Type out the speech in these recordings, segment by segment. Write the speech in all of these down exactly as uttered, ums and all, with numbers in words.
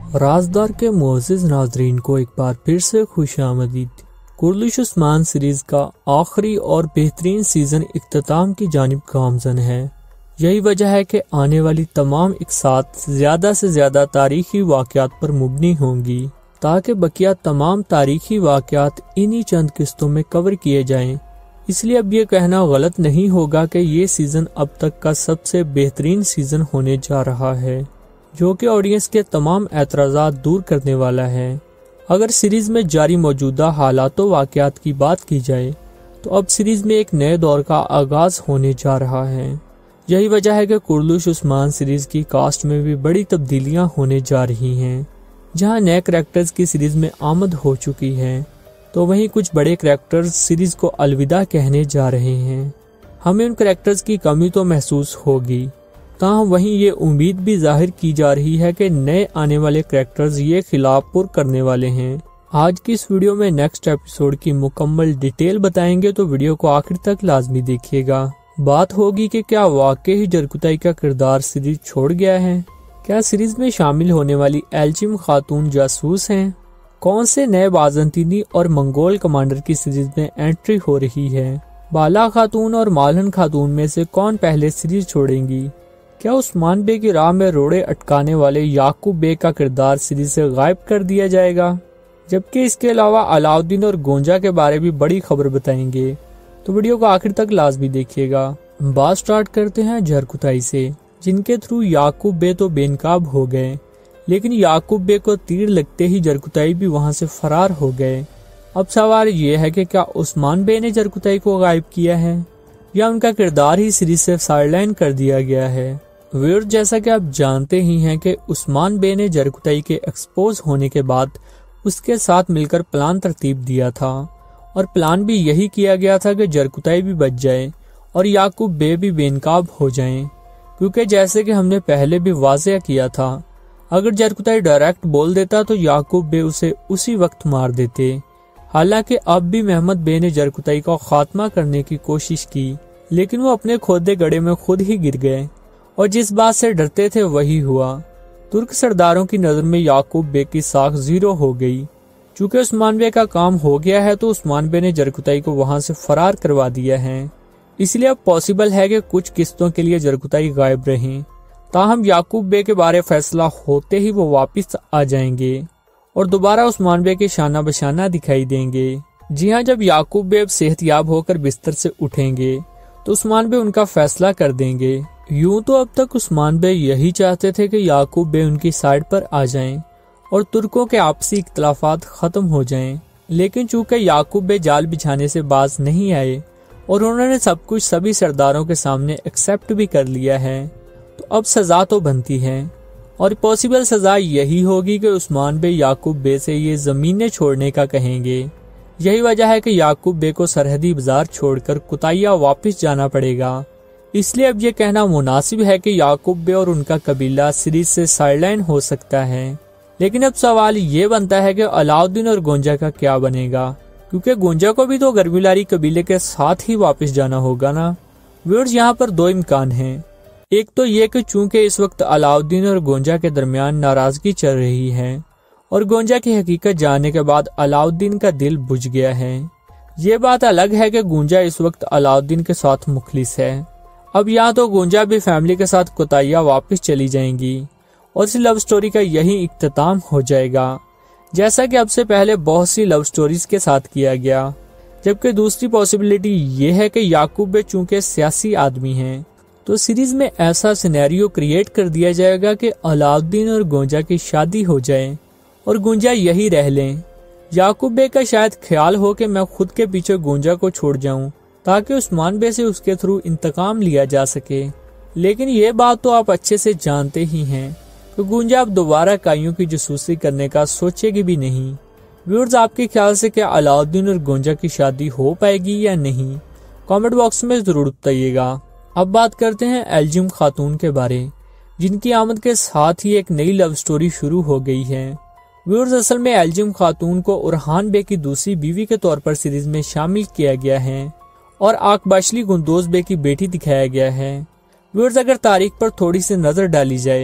رازدار کے معزز ناظرین کو ایک بار پھر سے خوش آمدید۔ کرلش عثمان سیریز کا آخری اور بہترین سیزن اختتام کی جانب گامزن ہے۔ یہی وجہ ہے کہ آنے والی تمام اقساط زیادہ سے زیادہ تاریخی واقعات پر مبنی ہوں گی تاکہ بقیہ تمام تاریخی واقعات انہی چند قسطوں میں کور کیے جائیں۔ اس لیے اب یہ کہنا غلط نہیں ہوگا کہ یہ سیزن اب تک کا سب سے بہترین سیزن ہونے جا رہا ہے، جو کہ آڈینس کے تمام اعتراضات دور کرنے والا ہے۔ اگر سیریز میں جاری موجودہ حالات و واقعات کی بات کی جائے تو اب سیریز میں ایک نئے دور کا آغاز ہونے جا رہا ہے۔ یہی وجہ ہے کہ کرلش عثمان سیریز کی کاسٹ میں بھی بڑی تبدیلیاں ہونے جا رہی ہیں۔ جہاں نئے کریکٹرز کی سیریز میں آمد ہو چکی ہے تو وہیں کچھ بڑے کریکٹرز سیریز کو الوداع کہنے جا رہے ہیں۔ ہمیں ان کریکٹرز کی کمی تو محسوس ہوگی، تاہم وہیں یہ امید بھی ظاہر کی جا رہی ہے کہ نئے آنے والے کریکٹرز یہ خلاف پر کرنے والے ہیں۔ آج کی اس ویڈیو میں نیکسٹ ایپیسوڈ کی مکمل ڈیٹیل بتائیں گے، تو ویڈیو کو آخر تک لازمی دیکھیے گا۔ بات ہوگی کہ کیا واقعی جرکتائی کا کردار سیریز چھوڑ گیا ہے؟ کیا سیریز میں شامل ہونے والی ایلچیم خاتون جاسوس ہیں؟ کون سے نئے بازنطینی اور منگول کمانڈر کی سیریز میں انٹری ہو رہی ہے؟ بالا خاتون اور مالہن خاتون میں سے کون پہلے سیریز چھوڑیں گی؟ کیا عثمان بے کی راہ میں روڑے اٹکانے والے یعقوب بے کا کردار سیریز سے غائب کر دیا جائے گا؟ جبکہ اس کے علاوہ علاؤدین اور گونجا کے بارے بھی بڑی خبر بتائیں گے، تو ویڈیو کو آخر تک لازمی دیکھیے گا۔ بات سٹارٹ کرتے ہیں جرکتائی سے، جن کے تھرو یعقوب بے تو بے نقاب ہو گئے، لیکن یعقوب بے کو تیر لگتے ہی جرکتائی بھی وہاں سے فرار ہو گئے۔ اب سوال یہ ہے کہ کیا عثمان بے نے جرکتائی کو غائب کیا ہے یا ان کا کردار ہی سیریز سے سائیڈ لائن کر دیا گیا ہے؟ ویور جیسا کہ آپ جانتے ہی ہیں کہ عثمان بے نے جرکتائی کے ایکسپوز ہونے کے بعد اس کے ساتھ مل کر پلان ترتیب دیا تھا، اور پلان بھی یہی کیا گیا تھا کہ جرکتائی بھی بچ جائے اور یعقوب بے بھی بے نقاب ہو جائیں، کیونکہ جیسے کہ ہم نے پہلے بھی واضح کیا تھا، اگر جرکتائی ڈائریکٹ بول دیتا تو یعقوب بے اسے اسی وقت مار دیتے۔ حالانکہ اب بھی محمد بے نے جرکتائی کا خاتمہ کرنے کی کوشش کی، لیکن وہ اپنے کھودے گڑھے میں خود ہی گر گئے، اور جس بات سے ڈرتے تھے وہی ہوا۔ ترک سرداروں کی نظر میں یعقوب بے کی ساکھ زیرو ہو گئی۔ چونکہ عثمان بے کا کام ہو گیا ہے تو عثمان بے نے جرکتائی کو وہاں سے فرار کروا دیا ہے، اس لیے اب پاسبل ہے کہ کچھ قسطوں کے لیے جرکتائی غائب رہیں، تاہم یعقوب بے کے بارے فیصلہ ہوتے ہی وہ واپس آ جائیں گے اور دوبارہ عثمان بے کے شانہ بشانہ دکھائی دیں گے۔ جی ہاں، جب یعقوب بے اب صحت یاب ہو کر بستر سے اٹھیں گے تو عثمان بے ان کا فیصلہ کر دیں گے۔ یوں تو اب تک عثمان بے یہی چاہتے تھے کہ یعقوب بے ان کی سائیڈ پر آ جائیں اور ترکوں کے آپسی اختلافات ختم ہو جائیں، لیکن چونکہ یعقوب بے جال بچھانے سے باز نہیں آئے اور انہوں نے سب کچھ سبھی سرداروں کے سامنے ایکسیپٹ بھی کر لیا ہے، تو اب سزا تو بنتی ہے، اور پاسبل سزا یہی ہوگی کہ عثمان بے یعقوب بے سے یہ زمینیں چھوڑنے کا کہیں گے۔ یہی وجہ ہے کہ یعقوب بے کو سرحدی بازار چھوڑ کر کتائیا واپس جانا پڑے گا۔ اس لیے اب یہ کہنا مناسب ہے کہ یعقوب بے اور ان کا قبیلہ سیریز سے سائیڈ لائن ہو سکتا ہے، لیکن اب سوال یہ بنتا ہے کہ علاؤدین اور گونجا کا کیا بنے گا، کیونکہ گونجا کو بھی تو گرمیلاری قبیلے کے ساتھ ہی واپس جانا ہوگا نا۔ ویورز، یہاں پر دو امکان ہیں۔ ایک تو یہ کہ چونکہ اس وقت علاؤدین اور گونجا کے درمیان ناراضگی چل رہی ہے اور گونجا کی حقیقت جاننے کے بعد علاؤدین کا دل بجھ گیا ہے۔ یہ بات الگ ہے کہ گونجا اس وقت علاؤدین کے ساتھ مخلص ہے۔ اب یہاں تو گونجا بھی فیملی کے ساتھ کوتاہیا واپس چلی جائیں گی اور اس لو سٹوری کا یہی اختتام ہو جائے گا، جیسا کہ اب سے پہلے بہت سی لو سٹوریز کے ساتھ کیا گیا۔ جبکہ دوسری پاسبلٹی یہ ہے کہ یعقوب بے چونکہ سیاسی آدمی ہیں تو سیریز میں ایسا سینیریو کریٹ کر دیا جائے گا کہ علاؤدین اور گونجا کی شادی ہو جائے اور گونجا یہی رہ لیں۔ یعقوب بے کا شاید خیال ہو کہ میں خود کے پیچھے گونجا کو چھوڑ جاؤں تاکہ عثمان بے سے اس کے تھرو انتقام لیا جا سکے، لیکن یہ بات تو آپ اچھے سے جانتے ہی ہیں کہ گونجا اب دوبارہ کائیوں کی جاسوسی کرنے کا سوچے گی بھی نہیں۔ ویورز، آپ کے خیال سے کیا علاؤدین اور گونجا کی شادی ہو پائے گی یا نہیں؟ کامنٹ باکس میں ضرور بتائیے گا۔ اب بات کرتے ہیں ایلچیم خاتون کے بارے، جن کی آمد کے ساتھ ہی ایک نئی لو سٹوری شروع ہو گئی ہے۔ ویورز، اصل میں ایلچیم خاتون کو اورحان بے کی دوسری بیوی کے طور پر سیریز میں شامل کیا گیا ہے اور آکباشلی گندوز بے کی بیٹی دکھایا گیا ہے۔ ویورز، اگر تاریخ پر تھوڑی سی نظر ڈالی جائے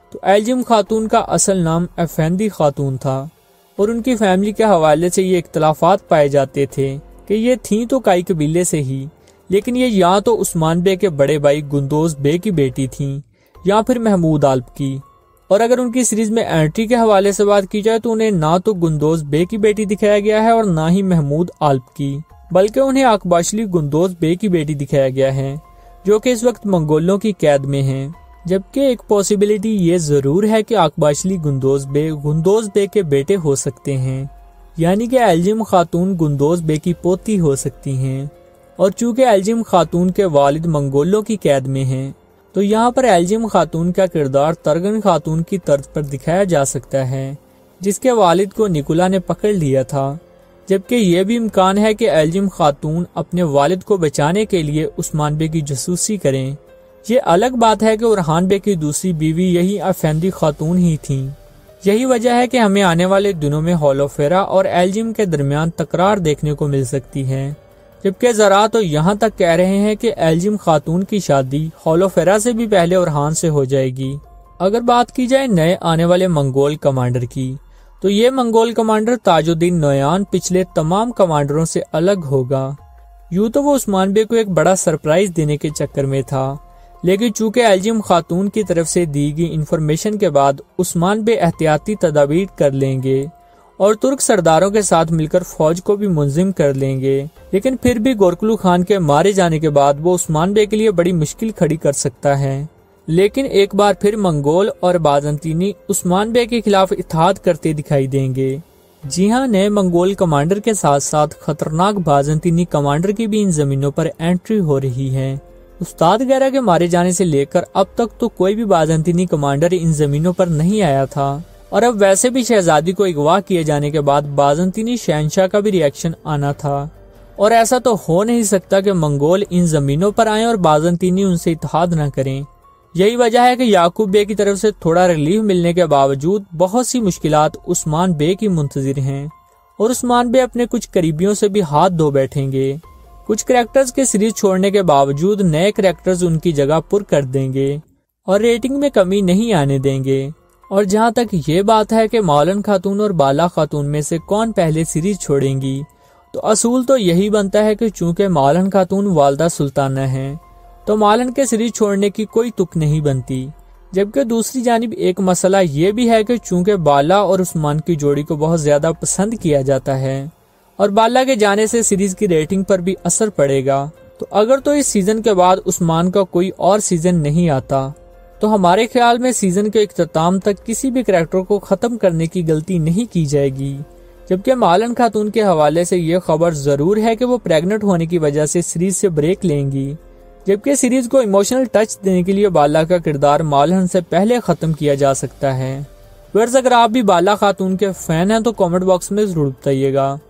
تو الجم خاتون کا اصل نام افندی خاتون تھا اور ان کی فیملی کے حوالے سے یہ اختلافات پائے جاتے تھے کہ یہ تھیں تو کائی قبیلے سے ہی، لیکن یہ یا تو عثمان بے کے بڑے بھائی گندوز بے کی بیٹی تھیں یا پھر محمود آلپ کی۔ اور اگر ان کی سیریز میں انٹری کے حوالے سے بات کی جائے تو انہیں نہ تو گندوز بے کی بیٹی دکھایا گیا ہے اور نہ ہی محمود آلپ کی، بلکہ انہیں اکباشلی گندوز بے کی بیٹی دکھایا گیا ہے جو کہ اس وقت منگولوں کی قید میں ہیں۔ جبکہ ایک پاسبلٹی یہ ضرور ہے کہ اکباشلی گندوز بے گندوز بے کے بیٹے ہو سکتے ہیں، یعنی کہ الجم خاتون گندوز بے کی پوتی ہو سکتی ہیں، اور چونکہ الجم خاتون کے والد منگولوں کی قید میں ہیں تو یہاں پر الجم خاتون کا کردار ترگن خاتون کی طرز پر دکھایا جا سکتا ہے جس کے والد کو نکولا نے پکڑ لیا تھا، جبکہ یہ بھی امکان ہے کہ الجم خاتون اپنے والد کو بچانے کے لیے عثمان بے کی جاسوسی کریں۔ یہ الگ بات ہے کہ اورحان بے کی دوسری بیوی یہی افندی خاتون ہی تھیں۔ یہی وجہ ہے کہ ہمیں آنے والے دنوں میں ہولوفیرا اور الجم کے درمیان تکرار دیکھنے کو مل سکتی ہے، جبکہ ذرا تو یہاں تک کہہ رہے ہیں کہ الجم خاتون کی شادی ہولوفیرا سے بھی پہلے اورحان سے ہو جائے گی۔ اگر بات کی جائے نئے آنے والے منگول کمانڈر کی تو یہ منگول کمانڈر تاج الدین نویان پچھلے تمام کمانڈروں سے الگ ہوگا۔ یوں تو وہ عثمان بے کو ایک بڑا سرپرائز دینے کے چکر میں تھا، لیکن چونکہ الجم خاتون کی طرف سے دی گئی انفارمیشن کے بعد عثمان بے احتیاطی تدابیر کر لیں گے اور ترک سرداروں کے ساتھ مل کر فوج کو بھی منظم کر لیں گے، لیکن پھر بھی گورکلو خان کے مارے جانے کے بعد وہ عثمان بے کے لیے بڑی مشکل کھڑی کر سکتا ہے۔ لیکن ایک بار پھر منگول اور بازنطینی عثمان بے کے خلاف اتحاد کرتے دکھائی دیں گے۔ جی ہاں، نئے منگول کمانڈر کے ساتھ ساتھ خطرناک بازنطینی کمانڈر کی بھی ان زمینوں پر انٹری ہو رہی ہے۔ استاد گیرا کے مارے جانے سے لے کر اب تک تو کوئی بھی بازنطینی کمانڈر ان زمینوں پر نہیں آیا تھا، اور اب ویسے بھی شہزادی کو اغوا کیے جانے کے بعد بازنطینی شہنشاہ کا بھی ری ایکشن آنا تھا، اور ایسا تو ہو نہیں سکتا کہ منگول ان زمینوں پر آئیں اور بازنطینی ان سے اتحاد نہ کریں۔ یہی وجہ ہے کہ یعقوب بے کی طرف سے تھوڑا ریلیف ملنے کے باوجود بہت سی مشکلات عثمان بے کی منتظر ہیں، اور عثمان بے اپنے کچھ قریبیوں سے بھی ہاتھ دھو بیٹھیں گے۔ کچھ کریکٹرز کے سیریز چھوڑنے کے باوجود نئے کریکٹرز ان کی جگہ پر کر دیں گے اور ریٹنگ میں کمی نہیں آنے دیں گے۔ اور جہاں تک یہ بات ہے کہ مولن خاتون اور بالا خاتون میں سے کون پہلے سیریز چھوڑیں گی، تو اصول تو یہی بنتا ہے کہ چونکہ مولن خاتون والدہ سلطانہ ہیں تو مولن کے سیریز چھوڑنے کی کوئی تک نہیں بنتی، جبکہ دوسری جانب ایک مسئلہ یہ بھی ہے کہ چونکہ بالا اور عثمان کی جوڑی کو بہت زیادہ پسند کیا جاتا ہے اور بالا کے جانے سے سیریز کی ریٹنگ پر بھی اثر پڑے گا، تو اگر تو اس سیزن کے بعد عثمان کا کوئی اور سیزن نہیں آتا تو ہمارے خیال میں سیزن کے اختتام تک کسی بھی کریکٹر کو ختم کرنے کی غلطی نہیں کی جائے گی۔ جبکہ مولن خاتون کے حوالے سے یہ خبر ضرور ہے کہ وہ پریگننٹ ہونے کی وجہ سے سیریز سے بریک لیں گی، جبکہ سیریز کو ایموشنل ٹچ دینے کے لیے بالا کا کردار مولن سے پہلے ختم کیا جا سکتا ہے۔ ورز اگر آپ بھی بالا خاتون کے فین ہیں تو کامنٹ باکس میں ضرور بتائیے گا۔